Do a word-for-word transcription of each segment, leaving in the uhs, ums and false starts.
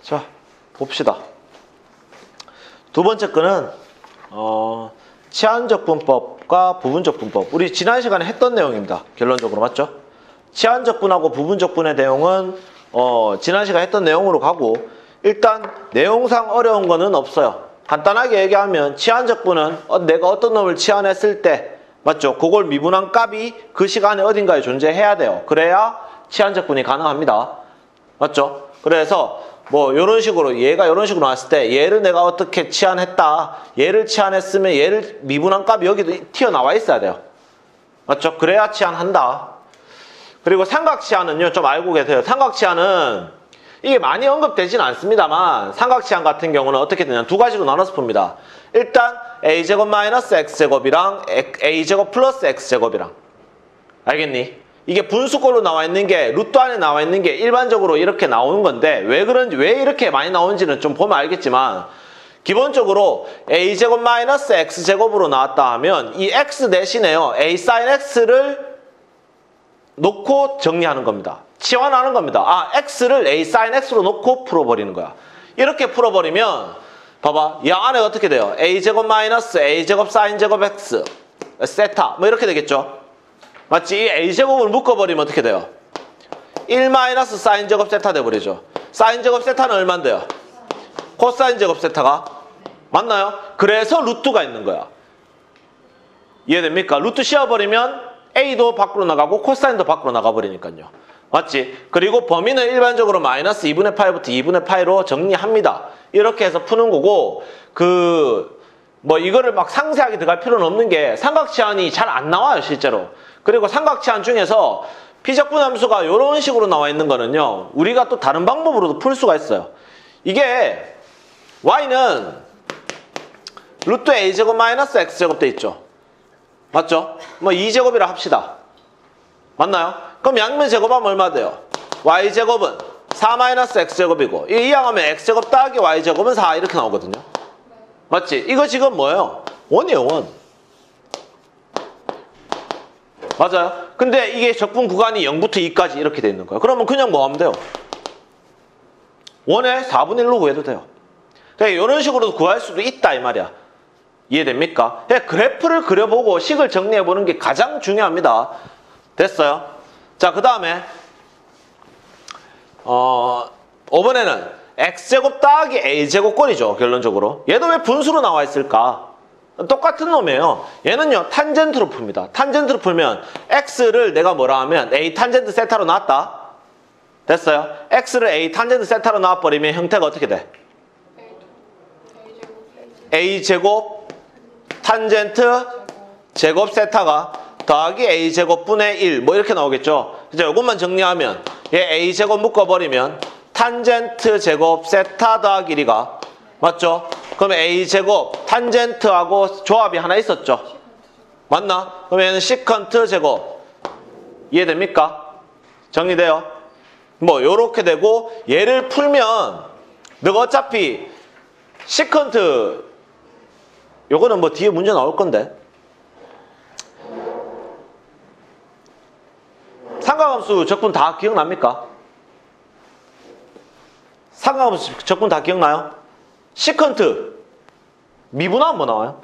자, 봅시다. 두 번째 거는 어, 치환적 분법과 부분적 분법. 우리 지난 시간에 했던 내용입니다. 결론적으로 맞죠? 치환적 분하고 부분적 분의 내용은 어, 지난 시간에 했던 내용으로 가고, 일단 내용상 어려운 거는 없어요. 간단하게 얘기하면 치환적 분은 어, 내가 어떤 놈을 치환했을 때 맞죠? 그걸 미분한 값이 그 시간에 어딘가에 존재해야 돼요. 그래야 치환적 분이 가능합니다. 맞죠? 그래서 뭐 이런 식으로 얘가 이런 식으로 나왔을 때 얘를 내가 어떻게 치환했다, 얘를 치환했으면 얘를 미분한 값이 여기도 튀어나와 있어야 돼요. 맞죠? 그래야 치환한다. 그리고 삼각 치환은요, 좀 알고 계세요. 삼각 치환은 이게 많이 언급되지는 않습니다만, 삼각 치환 같은 경우는 어떻게 되냐, 두 가지로 나눠서 봅니다. 일단 a제곱 마이너스 x제곱이랑 a제곱 플러스 x제곱이랑, 알겠니? 이게 분수꼴로 나와 있는 게, 루트 안에 나와 있는 게 일반적으로 이렇게 나오는 건데, 왜 그런지, 왜 이렇게 많이 나오는지는 좀 보면 알겠지만, 기본적으로 a제곱 마이너스 x제곱으로 나왔다 하면 이 x 대신에요, a sin x를 놓고 정리하는 겁니다. 치환하는 겁니다. 아, x를 a sin x로 놓고 풀어버리는 거야. 이렇게 풀어버리면 봐봐, 이 안에 어떻게 돼요? a제곱 마이너스 a제곱 sin 제곱 x 세타 뭐 이렇게 되겠죠? 맞지? 이 a제곱을 묶어버리면 어떻게 돼요? 일 마이너스 sin 제곱 세타 돼버리죠. sin 제곱 세타는 얼만데요? 코사인 제곱 세타가 맞나요? 그래서 루트가 있는 거야. 이해됩니까? 루트 씌워버리면 a도 밖으로 나가고 코사인도 밖으로 나가버리니까요. 맞지? 그리고 범위는 일반적으로 마이너스 이분의 파이부터 이분의 파이로 정리합니다. 이렇게 해서 푸는 거고, 그 뭐 이거를 막 상세하게 들어갈 필요는 없는 게, 삼각치환이 잘 안 나와요 실제로. 그리고 삼각치환 중에서 피적분함수가 이런 식으로 나와 있는 거는요, 우리가 또 다른 방법으로도 풀 수가 있어요. 이게 y는 루트 a제곱 마이너스 x제곱 돼 있죠. 맞죠? 뭐 이 제곱이라 합시다. 맞나요? 그럼 양면 제곱하면 얼마 돼요? y제곱은 사 마이너스 x제곱이고, 이 이항하면 x제곱 더하기 y제곱은 사 이렇게 나오거든요. 맞지? 이거 지금 뭐예요? 원이에요, 원. 맞아요? 근데 이게 적분 구간이 영부터 이까지 이렇게 돼 있는 거예요. 그러면 그냥 뭐 하면 돼요? 원의 사분의 일로 구해도 돼요. 그러니까 이런 식으로 구할 수도 있다 이 말이야. 이해됩니까? 그래프를 그려보고 식을 정리해보는 게 가장 중요합니다. 됐어요? 자, 그 다음에 어, 이번에는 x제곱 더하기 a제곱꼴이죠. 결론적으로. 얘도 왜 분수로 나와 있을까? 똑같은 놈이에요. 얘는요, 탄젠트로 풉니다. 탄젠트로 풀면 x를 내가 뭐라 하면 a 탄젠트 세타로 놨다. 됐어요? x를 a 탄젠트 세타로 놔버리면 형태가 어떻게 돼? a제곱 탄젠트 제곱 세타가 더하기 a제곱분의 일 뭐 이렇게 나오겠죠. 이제 이것만 정리하면 얘 a제곱 묶어버리면 탄젠트 제곱 세타 더하기 일이가 맞죠? 그럼 a제곱 탄젠트하고 조합이 하나 있었죠. 맞나? 그럼 얘는 시컨트 제곱. 이해됩니까? 정리돼요? 뭐 요렇게 되고, 얘를 풀면 너가 어차피 시컨트 요거는 뭐 뒤에 문제 나올 건데, 삼각함수 적분 다 기억납니까? 삼각함수 적분 다 기억나요? 시컨트 미분하면 뭐 나와요?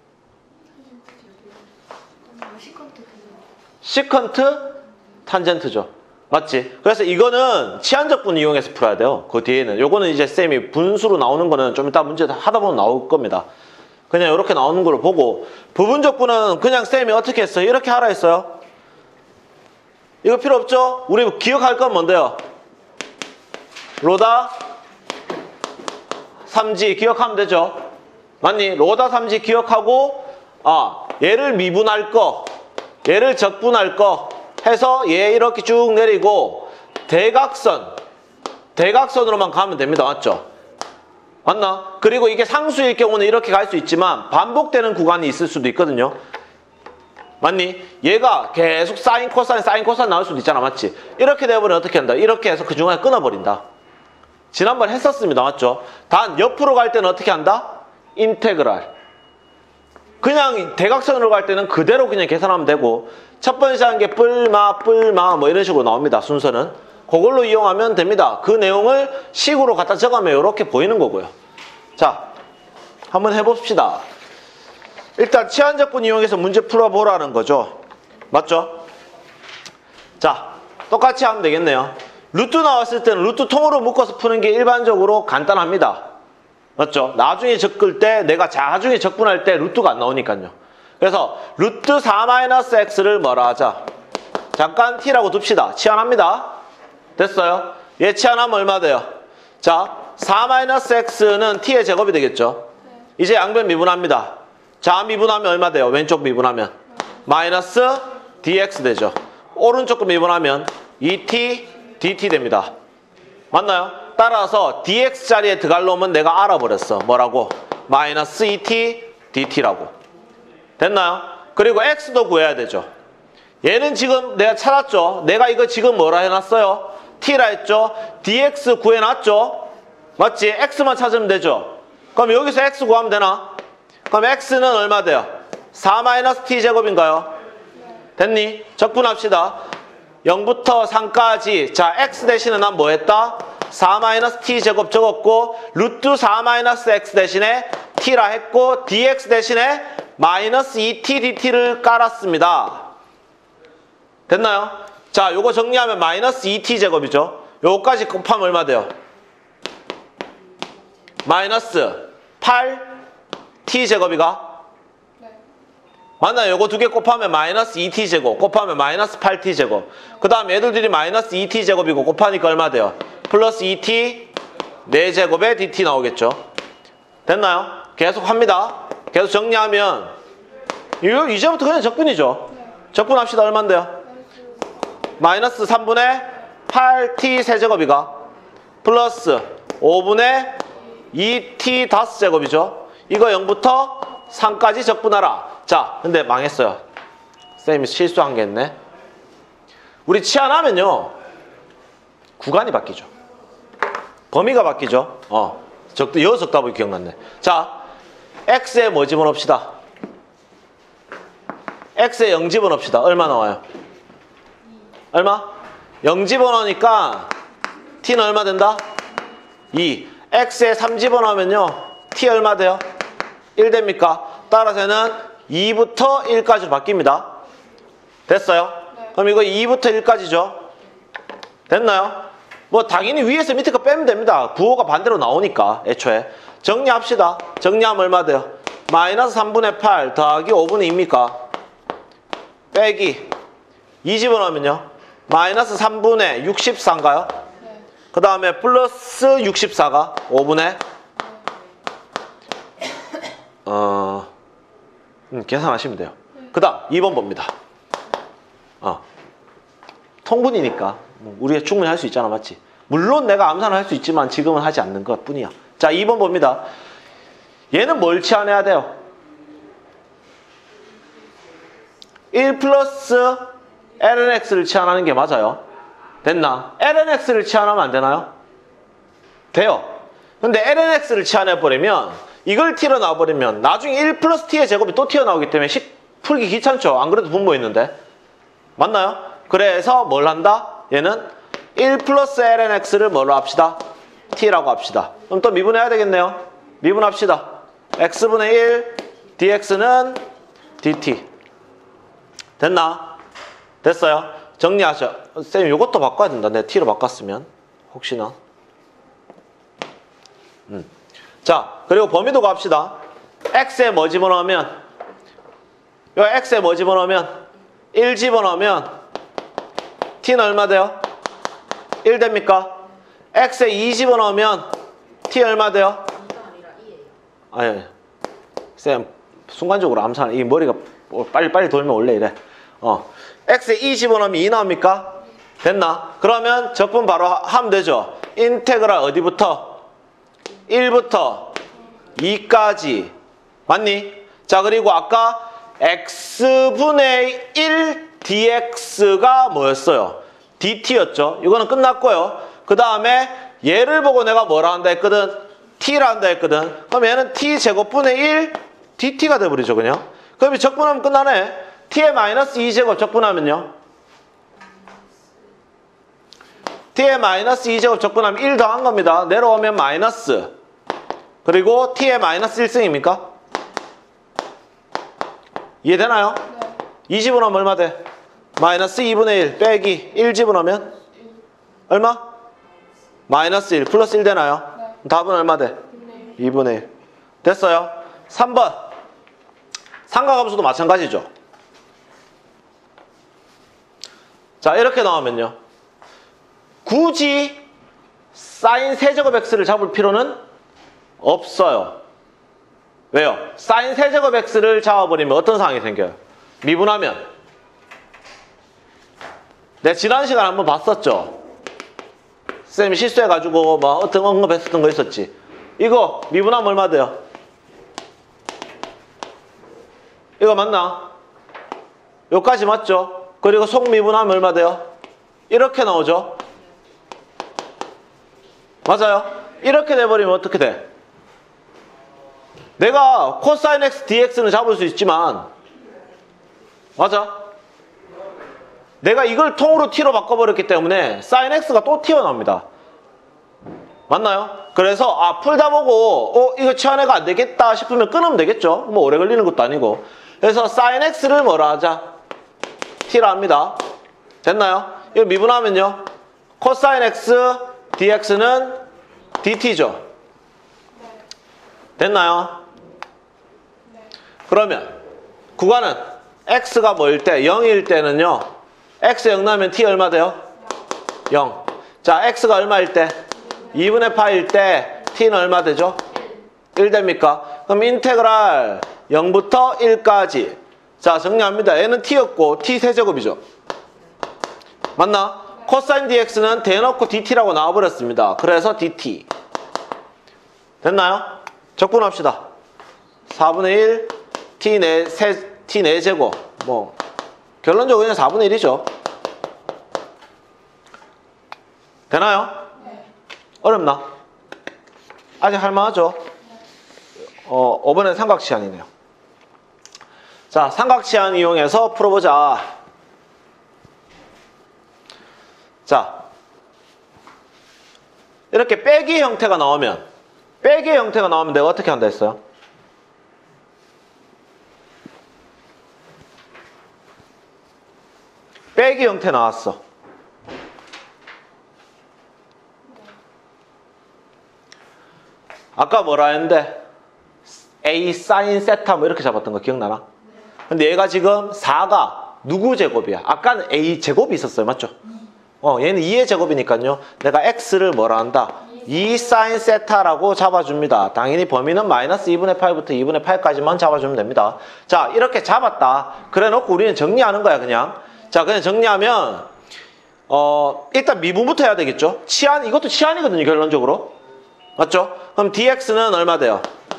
시컨트 탄젠트죠. 맞지? 그래서 이거는 치환적분 이용해서 풀어야 돼요. 그 뒤에는 요거는 이제 쌤이 분수로 나오는 거는 좀 이따 문제 하다 보면 나올 겁니다. 그냥 이렇게 나오는 걸 보고, 부분적분은 그냥 쌤이 어떻게 했어요? 이렇게 하라 했어요. 이거 필요 없죠? 우리 기억할 건 뭔데요? 로다 삼지 기억하면 되죠? 맞니? 로다 삼지 기억하고, 아, 얘를 미분할 거, 얘를 적분할 거 해서 얘 이렇게 쭉 내리고 대각선, 대각선으로만 가면 됩니다. 맞죠? 맞나? 그리고 이게 상수일 경우는 이렇게 갈 수 있지만 반복되는 구간이 있을 수도 있거든요. 맞니? 얘가 계속 사인, 코사인, 사인, 코사인 나올 수도 있잖아. 맞지? 이렇게 되어버리면 어떻게 한다? 이렇게 해서 그 중간에 끊어버린다. 지난번에 했었습니다. 맞죠? 단 옆으로 갈 때는 어떻게 한다? 인테그랄. 그냥 대각선으로 갈 때는 그대로 그냥 계산하면 되고, 첫 번째 한 게 뿔마, 뿔마 뭐 이런 식으로 나옵니다. 순서는. 그걸로 이용하면 됩니다. 그 내용을 식으로 갖다 적으면 이렇게 보이는 거고요. 자, 한번 해봅시다. 일단 치환적분 이용해서 문제 풀어보라는 거죠. 맞죠? 자, 똑같이 하면 되겠네요. 루트 나왔을 때는 루트 통으로 묶어서 푸는 게 일반적으로 간단합니다. 맞죠? 나중에 적을 때 내가 나중에 적분할 때 루트가 안 나오니까요. 그래서 루트 사 마이너스 x를 뭐라 하자? 잠깐 t라고 둡시다. 치환합니다. 됐어요? 얘 치환하면 얼마 돼요? 자, 사 마이너스 x는 t의 제곱이 되겠죠? 이제 양변 미분합니다. 자, 미분하면 얼마 돼요? 왼쪽 미분하면 마이너스 dx 되죠. 오른쪽 거 미분하면 이 티 dt 됩니다. 맞나요? 따라서 dx 자리에 들어갈 놈은 내가 알아버렸어. 뭐라고? 마이너스 이 티 dt라고. 됐나요? 그리고 x도 구해야 되죠. 얘는 지금 내가 찾았죠? 내가 이거 지금 뭐라 해놨어요? t라 했죠? dx 구해놨죠? 맞지? x만 찾으면 되죠? 그럼 여기서 x 구하면 되나? 그럼 x는 얼마 돼요? 사 마이너스 t 제곱인가요? 됐니? 적분합시다. 영부터 삼까지. 자, x 대신에 난 뭐 했다? 사 마이너스 t 제곱 적었고 루트 사 마이너스 x 대신에 t라 했고 dx 대신에 마이너스 이 티 dt를 깔았습니다. 됐나요? 자, 요거 정리하면 마이너스 이 티 제곱이죠. 요거까지 곱하면 얼마 돼요? 마이너스 팔 티 제곱이가? 네. 맞나요? 요거 두 개 곱하면 마이너스 이 티 제곱 곱하면 마이너스 팔 티 제곱. 그 다음 얘들들이 마이너스 이 티 제곱이고 곱하니까 얼마 돼요? 플러스 이 티 네 제곱에 dt 나오겠죠. 됐나요? 계속 합니다. 계속 정리하면 이거 이제부터 그냥 적분이죠. 네. 적분합시다. 얼마인데요? 마이너스 삼분의 팔 티 세제곱이가 플러스 오분의 이 티 다섯 제곱이죠. 이거 영부터 삼까지 적분하라. 자, 근데 망했어요. 쌤이 실수한 게 있네. 우리 치환하면요 구간이 바뀌죠. 범위가 바뀌죠. 어, 적, 여기서 적다 보기 기억났네. 자, x에 뭐 집어넣읍시다. x에 영 집어넣읍시다. 얼마 나와요? 얼마? 영 집어넣으니까 t는 얼마 된다? 이. x에 삼 집어넣으면요 t 얼마 돼요? 일 됩니까? 따라서 얘는 이부터 일까지로 바뀝니다. 됐어요? 네. 그럼 이거 이부터 일까지죠? 됐나요? 뭐 당연히 위에서 밑에 거 빼면 됩니다. 부호가 반대로 나오니까 애초에. 정리합시다. 정리하면 얼마 돼요? 마이너스 삼분의 팔 더하기 오분의 이입니까? 빼기 이 집어넣으면요 마이너스 삼분의 육십사인가요? 네. 그 다음에 플러스 육십사가 오분의 어, 음, 계산하시면 돼요. 네. 그 다음 이 번 봅니다. 어, 통분이니까 우리가 충분히 할 수 있잖아. 맞지? 물론 내가 암산을 할 수 있지만 지금은 하지 않는 것 뿐이야. 자, 이 번 봅니다. 얘는 뭘 치환해야 돼요? 일 플러스 lnx를 치환하는 게 맞아요. 됐나? lnx를 치환하면 안 되나요? 돼요. 근데 lnx를 치환해버리면 이걸 t로 나와버리면 나중에 일 플러스 t의 제곱이 또 튀어나오기 때문에 식 풀기 귀찮죠? 안 그래도 분모했는데. 맞나요? 그래서 뭘 한다? 얘는 일 플러스 lnx를 뭘로 합시다? t라고 합시다. 그럼 또 미분해야 되겠네요. 미분합시다. x분의 일 dx는 dt. 됐나? 됐어요? 정리하죠. 쌤 이것도 바꿔야 된다. 내가 t로 바꿨으면 혹시나. 음. 자, 그리고 범위도 갑시다. x에 뭐 집어넣으면 요 x에 뭐 집어넣으면 일 집어넣으면 t는 얼마 돼요? 일 됩니까? x에 이 집어넣으면 t 얼마 돼요? 아니, 쌤 순간적으로 암산 이 머리가 빨리 빨리 돌면 원래 이래. 어, x에 이 집어넣으면 이 나옵니까? 됐나? 그러면 적분 바로 하면 되죠. 인테그랄 어디부터? 일부터 이까지. 맞니? 자, 그리고 아까 x분의 일 dx가 뭐였어요? dt였죠. 이거는 끝났고요. 그 다음에 얘를 보고 내가 뭐라 한다 했거든? t라 한다 했거든. 그럼 얘는 t 제곱분의 일 dt가 돼버리죠, 그냥. 그럼 적분하면 끝나네. t의 마이너스 이 제곱 적분하면요 t의 마이너스 이 제곱 접근하면 일 더한 겁니다. 내려오면 마이너스. 그리고 t의 마이너스 일 승입니까? 이해되나요? 네. 이 집어넣으면 얼마 돼? 마이너스 이분의 일 빼기 일 집어넣으면 얼마? 마이너스 일 플러스 일 되나요? 네. 답은 얼마 돼? 이분의 일. 됐어요? 삼 번. 삼각함수도 마찬가지죠. 자, 이렇게 나오면요. 굳이 사인 세제곱 x를 잡을 필요는 없어요. 왜요? 사인 세제곱 x를 잡아버리면 어떤 상황이 생겨요? 미분하면. 내가 지난 시간에 한번 봤었죠? 쌤이 실수해가지고 뭐 어떤 언급했었던 거 있었지? 이거 미분하면 얼마 돼요? 이거 맞나? 여기까지 맞죠? 그리고 속미분하면 얼마 돼요? 이렇게 나오죠? 맞아요? 이렇게 돼버리면 어떻게 돼? 내가 코사인 x dx는 잡을 수 있지만 맞아? 내가 이걸 통으로 t로 바꿔버렸기 때문에 사인 x가 또 튀어나옵니다. 맞나요? 그래서 아 풀다 보고 어 이거 치환해가 안 되겠다 싶으면 끊으면 되겠죠? 뭐 오래 걸리는 것도 아니고. 그래서 사인 x를 뭐라 하자? t라 합니다. 됐나요? 이거 미분하면요. 코사인 x dx는 dt죠. 됐나요? 그러면 구간은 x가 뭐일 때? 영일 때는요. x 영 나면 t 얼마 돼요? 영. 자, x가 얼마일 때? 이분의 파일 때 t는 얼마 되죠? 일 됩니까? 그럼 인테그랄 영부터 일까지. 자, 정리합니다. 얘는 t였고 t 세제곱이죠. 맞나? 코사인 dx는 대놓고 dt라고 나와버렸습니다. 그래서 dt. 됐나요? 적분합시다. 사분의 일 t 네, t 네 제곱. 뭐 결론적으로 그냥 사분의 일이죠. 되나요? 네. 어렵나? 아직 할만하죠? 어, 이번엔 삼각시한이네요. 자, 삼각시한 이용해서 풀어보자. 자, 이렇게 빼기 형태가 나오면 빼기 형태가 나오면 내가 어떻게 한다 했어요? 빼기 형태 나왔어. 아까 뭐라 했는데 A 사인 세타 뭐 이렇게 잡았던 거 기억나나? 근데 얘가 지금 사가 누구 제곱이야? 아까는 A 제곱이 있었어요. 맞죠? 어, 얘는 이의 제곱이니까요. 내가 X를 뭐라 한다? 이 사인 세타라고 잡아줍니다. 당연히 범위는 마이너스 이분의 팔부터 이분의 팔까지만 잡아주면 됩니다. 자, 이렇게 잡았다. 그래 놓고 우리는 정리하는 거야, 그냥. 자, 그냥 정리하면, 어, 일단 미분부터 해야 되겠죠? 치안, 이것도 치안이거든요, 결론적으로. 맞죠? 그럼 dx는 얼마 돼요?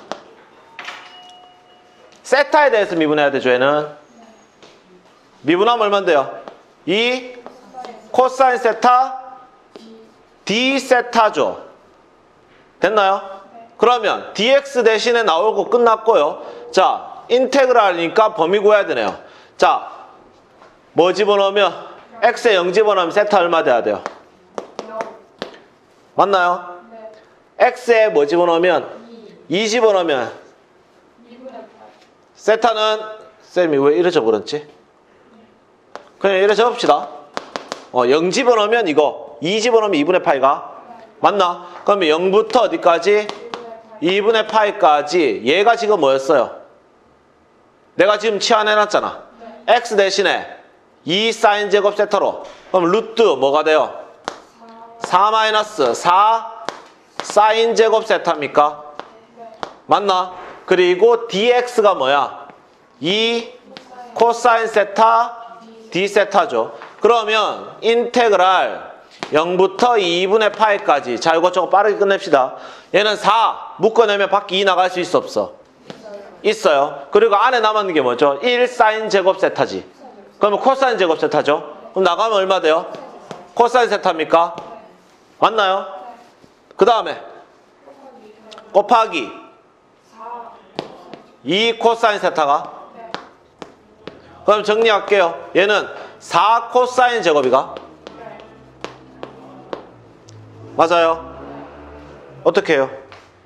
세타에 대해서 미분해야 되죠, 얘는. 미분하면 얼마인데요? 이 코사인 세타 d 세타죠. 됐나요? 그러면 dx 대신에 나오고 끝났고요. 자, 인테그랄이니까 범위 구해야 되네요. 자, 뭐 집어넣으면 x에 영 집어넣으면 세타 얼마 돼야 돼요? 맞나요? x에 뭐 집어넣으면 이 집어넣으면 세타는 쌤이 왜 이래 적어놨지? 그냥 이래 적읍시다. 어, 영 집어넣으면 이거 이 집어넣으면 이분의 파이가 맞나? 그러면 영부터 어디까지? 이분의 파이까지. 얘가 지금 뭐였어요? 내가 지금 치환해놨잖아. x 대신에 이 사인 제곱 세타로. 그럼 루트 뭐가 돼요? 사 마이너스 사 사인 제곱 세타입니까? 맞나? 그리고 dx가 뭐야? 이 코사인 세타 d 세타죠. 그러면 인테그랄 영부터 이분의 파이까지. 자, 이거 저거 빠르게 끝냅시다. 얘는 사 묶어내면 밖에 이 나갈 수 있어 없어? 있어요. 그리고 안에 남았는 게 뭐죠? 일 사인 제곱 세타지. 그러면 코사인 제곱 세타죠. 그럼 나가면 얼마 돼요? 코사인 세타입니까? 맞나요? 그 다음에 곱하기 이 코사인 세타가. 그럼 정리할게요. 얘는 사 코사인 제곱이가 맞아요. 어떻게 해요?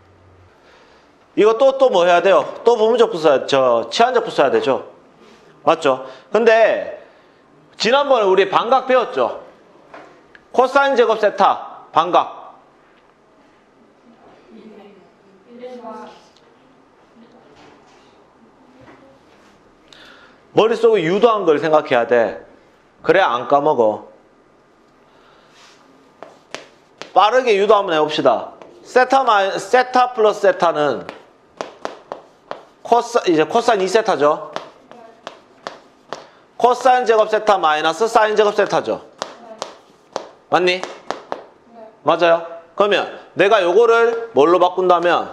이거 또 또 뭐 해야 돼요? 또 부분적 분수, 저 치환적 분수 해야 되죠. 맞죠? 근데 지난번에 우리 반각 배웠죠? 코사인 제곱 세타 반각. 머릿속에 유도한 걸 생각해야 돼. 그래야 안 까먹어. 빠르게 유도 한번 해봅시다. 세타 마이, 세타 플러스 세타는 코사, 이제 코사인 이 세타죠. 코사인 제곱 세타 마이너스 사인 제곱 세타죠. 맞니? 맞아요. 그러면 내가 요거를 뭘로 바꾼다면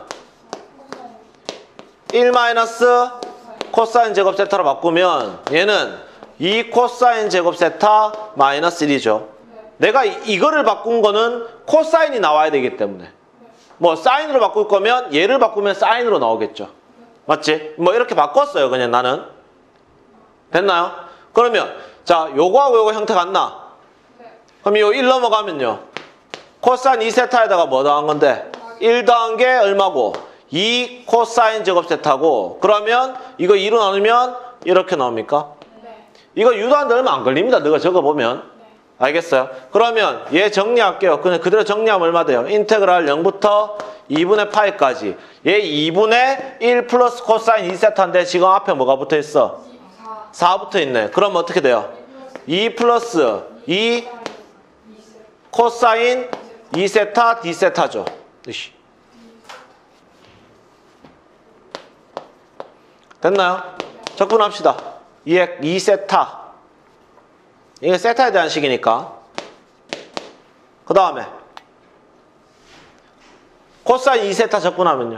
일 마이너스 코사인 제곱 세타로 바꾸면 얘는 이 코사인 제곱 세타 마이너스 일이죠. 내가 이거를 바꾼 거는 코사인이 나와야 되기 때문에 뭐 사인으로 바꿀 거면 얘를 바꾸면 사인으로 나오겠죠. 맞지? 뭐 이렇게 바꿨어요. 그냥 나는. 됐나요? 그러면 자 요거하고 요거 형태 같나? 그럼 요 일 넘어가면요. 코사인 이 세타에다가 뭐 더한 건데? 일 더한 게 얼마고? 이 코사인 제곱 세타고 그러면 이거 이로 나누면 이렇게 나옵니까? 이거 유도하는데 얼마 안 걸립니다. 너가 적어보면. 알겠어요? 그러면 얘 정리할게요. 그냥 그대로 정리하면 얼마 돼요? 인테그랄 영부터 이분의 파이까지. 얘 이분의 일 플러스 코사인 이 세타인데 지금 앞에 뭐가 붙어 있어? 사 붙어 있네. 그럼 어떻게 돼요? 이 플러스 이 코사인 이 세타 d 세타죠. 으씨. 됐나요? 적분합시다. 이 세타. 이게 세타에 대한 식이니까. 그 다음에 코사인 이 세타 적분하면요.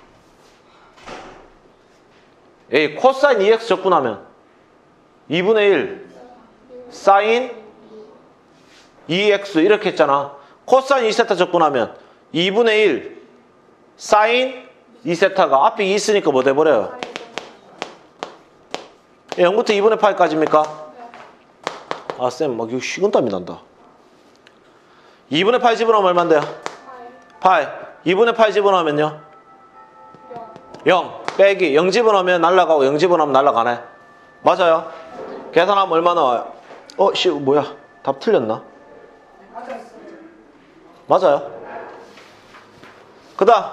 이 코사인 이 엑스 적분하면 이분의 일 사인 이 엑스 이렇게 했잖아. 코사인 이 세타 적분하면 이분의 일 사인 이 세타가 앞에 이 있으니까 뭐 돼버려요? 영부터 이분의 파이까지입니까? 아, 쌤, 막 이거 식은땀이 난다. 이분의 파이 집어넣으면 얼만데요? 파이. 이분의 파이 집어넣으면요? 영. 빼기. 영 집어넣으면 날라가고 영 집어넣으면 날라가네. 맞아요. 계산하면 얼마 나와요? 어, 씨, 뭐야? 답 틀렸나? 맞아요. 그 다음.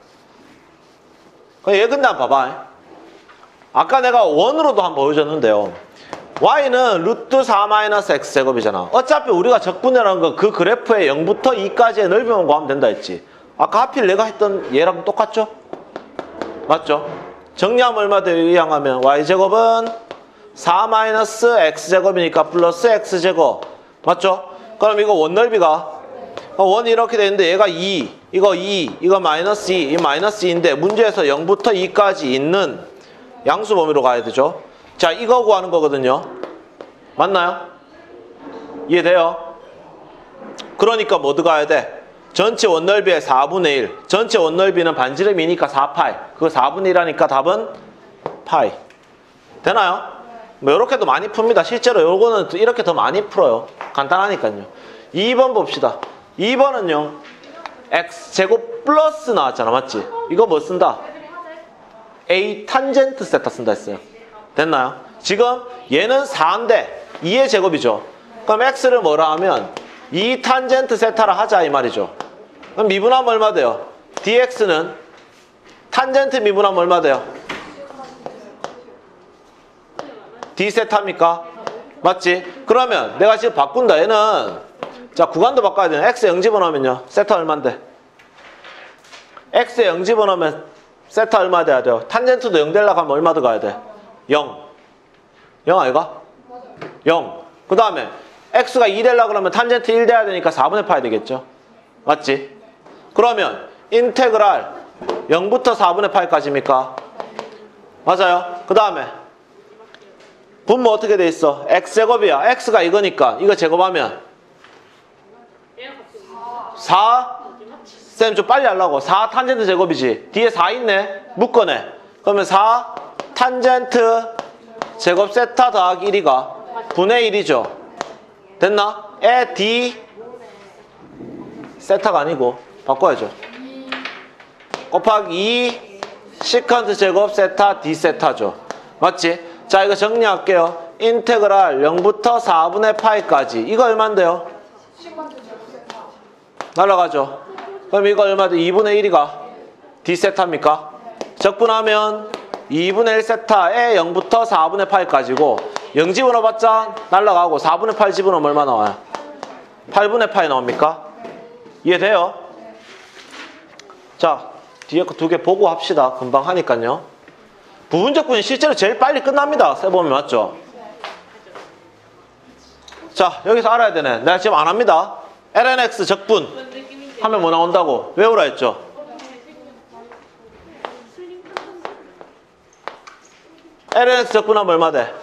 얘 근데 한번 봐봐. 아까 내가 원으로도 한번 보여줬는데요. y는 루트 사 마이너스 x제곱이잖아. 어차피 우리가 적분이라는 건 그 그래프의 영부터 이까지의 넓이만 구하면 된다 했지. 아까 하필 내가 했던 얘랑 똑같죠? 맞죠? 정리하면 얼마 돼요? 이항하면 y제곱은 사 마이너스 x제곱이니까 플러스 x제곱. 맞죠? 그럼 이거 원넓이가 원이 이렇게 되는데 얘가 이, 이거 이, 이거 마이너스 이, 이 마이너스 이인데 문제에서 영부터 이까지 있는 양수 범위로 가야 되죠. 자, 이거 구하는 거거든요. 맞나요? 이해돼요? 그러니까 뭐 들어가야 돼? 전체 원넓이의 사분의 일. 전체 원넓이는 반지름이니까 사 파이. 그거 사분의 일 하니까 답은 파이. 되나요? 뭐 이렇게도 많이 풉니다. 실제로 요거는 이렇게 더 많이 풀어요. 간단하니까요. 이 번 봅시다. 이 번은요. x제곱 플러스 나왔잖아. 맞지? 이거 뭐 쓴다? A 탄젠트 세타 쓴다 했어요. 됐나요? 지금 얘는 사인데 이의 제곱이죠. 그럼 x를 뭐라 하면 이 탄젠트 세타라 하자 이 말이죠. 그럼 미분하면 얼마 돼요? dx는 탄젠트 미분하면 얼마 돼요? d 세타입니까? 맞지? 그러면 내가 지금 바꾼다. 얘는 자 구간도 바꿔야 되네. x에 영 집어넣으면요. 세타 얼마인데? x에 영 집어넣으면 세타 얼마 돼야 돼요? 탄젠트도 영 되려고 하면 얼마 들어가야 돼? 영. 영 아이가? 영. 그 다음에 x가 이 되려고 그러면 탄젠트 일 돼야 되니까 사분의 파이 되겠죠? 맞지? 그러면 인테그랄 영부터 사분의 파이까지입니까? 맞아요. 그 다음에 분모 어떻게 돼 있어? x제곱이야. x가 이거니까 이거 제곱하면 사. 쌤 좀 빨리 하려고. 사 탄젠트 제곱이지. 뒤에 사 있네. 묶어내. 그러면 사 탄젠트 제곱 세타 더하기 일이가 분의 일이죠. 됐나? 에 d 세타가 아니고 바꿔야죠. 곱하기 이 시컨트 제곱 세타 d 세타죠. 맞지? 자, 이거 정리할게요. 인테그랄 영부터 사분의 파이까지. 이거 얼마인데요? 날아가죠. 그럼 이거 얼마죠? 이분의 일이가 d 세타입니까? 적분하면 이분의 일 세타에 영부터 사분의 파이까지고 영 집어넣어봤자 날아가고 사분의 팔 집어넣으면 얼마 나와요? 팔분의 파이 나옵니까? 이해돼요? 자, 뒤에 거 두 개 보고 합시다. 금방 하니까요. 부분적분이 실제로 제일 빨리 끝납니다. 세보면 맞죠? 자, 여기서 알아야 되네. 내가 지금 안 합니다. 엘엔엑스 적분 하면 뭐 나온다고? 외우라 했죠? 엘엔엑스 적분하면 얼마 돼?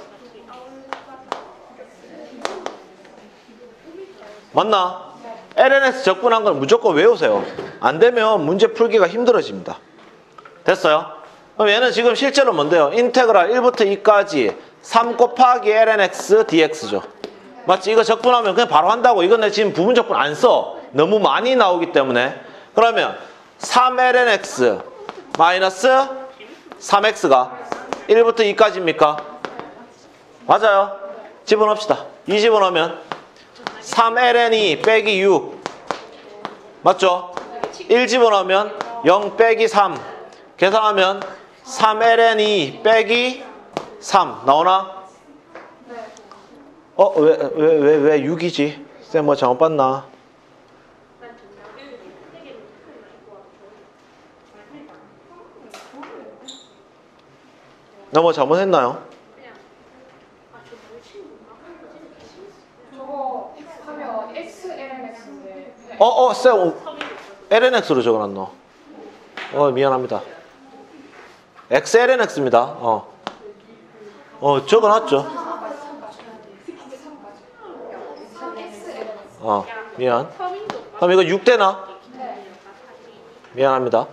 맞나? 엘엔엑스 적분한 건 무조건 외우세요. 안 되면 문제 풀기가 힘들어집니다. 됐어요? 그럼 얘는 지금 실제로 뭔데요? 인테그랄 일부터 이까지 삼 곱하기 엘엔엑스 디엑스죠. 맞지? 이거 적분하면 그냥 바로 한다고. 이건 내 지금 부분 적분 안 써. 너무 많이 나오기 때문에. 그러면 삼 엘엔엑스 마이너스 삼 엑스가 일부터 이까지입니까? 맞아요. 집어넣읍시다. 이 집어넣으면 삼 엘엔이 빼기 육 맞죠? 일 집어넣으면 영 빼기 삼 계산하면 삼 엘엔이 빼기 삼 나오나? 어? 왜, 왜, 왜, 왜 육이지? 쌤 뭐 잘못 봤나? 나 뭐 잘못했나요? 저거 하면 X 엘엔엑스인데. 어, 어, 쌤 엘엔엑스로 적어놨노. 어, 미안합니다. X 엘엔엑스입니다. 어, 어, 적어놨죠. 어, 미안. 그럼 이거 육 되나? 미안합니다.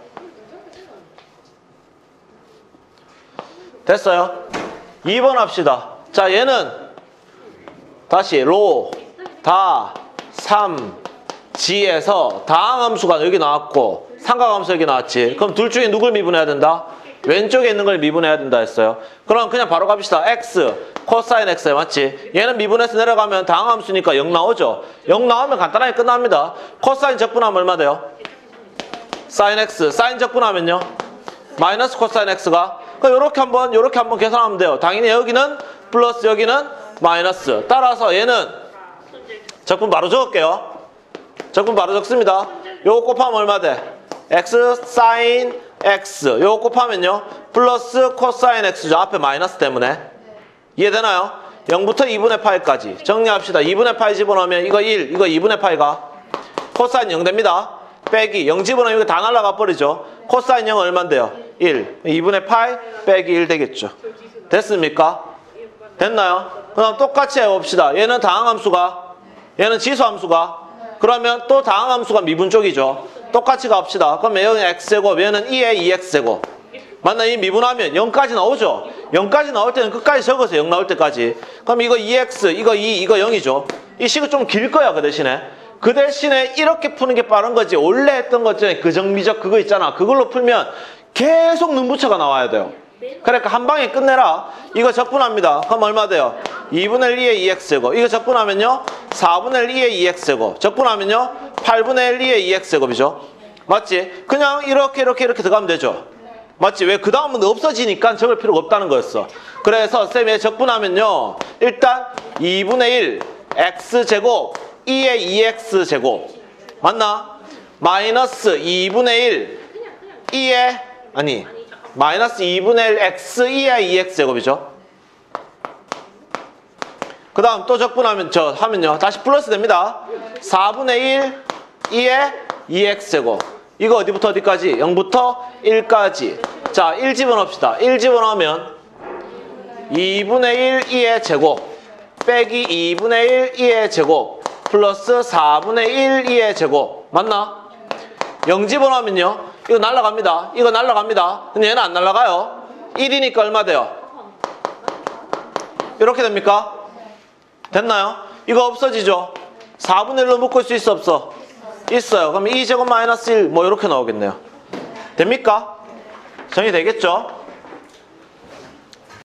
됐어요? 이 번 합시다. 자, 얘는 다시 로, 다, 삼, 지에서 다항함수가 여기 나왔고 삼각함수 여기 나왔지. 그럼 둘 중에 누굴 미분해야 된다? 왼쪽에 있는 걸 미분해야 된다 했어요. 그럼 그냥 바로 갑시다. x, 코사인 x 맞지? 얘는 미분해서 내려가면 다항함수니까 영 나오죠. 영 나오면 간단하게 끝납니다. 코사인 적분하면 얼마 돼요? 사인 x. 사인 적분하면요? 마이너스 코사인 x가 그럼 요렇게 한번 요렇게 한번 계산하면 돼요. 당연히 여기는 플러스 여기는 마이너스. 따라서 얘는 적분 바로 적을게요. 적분 바로 적습니다. 요거 곱하면 얼마 돼? x 사인 x. 요거 곱하면요 플러스 코사인 x죠. 앞에 마이너스 때문에. 이해되나요? 영부터 이분의 파이까지 정리합시다. 이분의 파이 집어넣으면 이거 일, 이거 이분의 파이가 코사인 영 됩니다. 빼기 영 집어넣으면 이거 다 날라가 버리죠. 코사인 영은 얼만데요? 일. 이분의 파이 빼기 일 되겠죠. 됐습니까? 됐나요? 그럼 똑같이 해봅시다. 얘는 다항함수가 얘는 지수함수가 그러면 또 다항함수가 미분 쪽이죠. 똑같이 갑시다. 그럼 얘는 x제곱 얘는 이에 이 엑스제곱 맞나? 이 미분하면 영까지 나오죠. 영까지 나올 때는 끝까지 적으세요. 영 나올 때까지. 그럼 이거 이 엑스 이거 이 이거 영이죠. 이 식은 좀 길 거야. 그 대신에 그 대신에 이렇게 푸는 게 빠른 거지. 원래 했던 것 중에 그 정미적 그거 있잖아. 그걸로 풀면 계속 눈부처가 나와야 돼요. 그러니까 한 방에 끝내라. 이거 적분합니다. 그럼 얼마 돼요? 이분의 일 이의 이 엑스제곱. 이거 적분하면요 사분의 일 이의 이 엑스제곱. 적분하면요 팔분의 일 이의 이 엑스제곱이죠. 맞지? 그냥 이렇게 이렇게 이렇게 들어가면 되죠. 맞지? 왜? 그 다음은 없어지니까 적을 필요가 없다는 거였어. 그래서 쌤이 적분하면요 일단 이분의 일 x제곱 이의 이 엑스제곱 맞나? 마이너스 이분의 일 이의 아니 마이너스 이분의 일 x 이의 이 엑스제곱이죠. 그 다음 또 적분하면 저 하면요 다시 플러스 됩니다. 사분의 일 이의 이 엑스제곱. 이거 어디부터 어디까지? 영부터 일까지. 자, 일 집어넣읍시다. 일 집어넣으면 이분의 일 이의 제곱 빼기 이분의 일 이의 제곱 플러스 사분의 일 이의 제곱 맞나? 영 집어넣으면요 이거 날라갑니다. 이거 날라갑니다. 근데 얘는 안 날라가요. 일이니까 얼마 돼요? 이렇게 됩니까? 됐나요? 이거 없어지죠? 사분의 일로 묶을 수 있어 없어? 있어요. 그럼 이 제곱 마이너스 일 뭐 이렇게 나오겠네요. 됩니까? 정리되겠죠?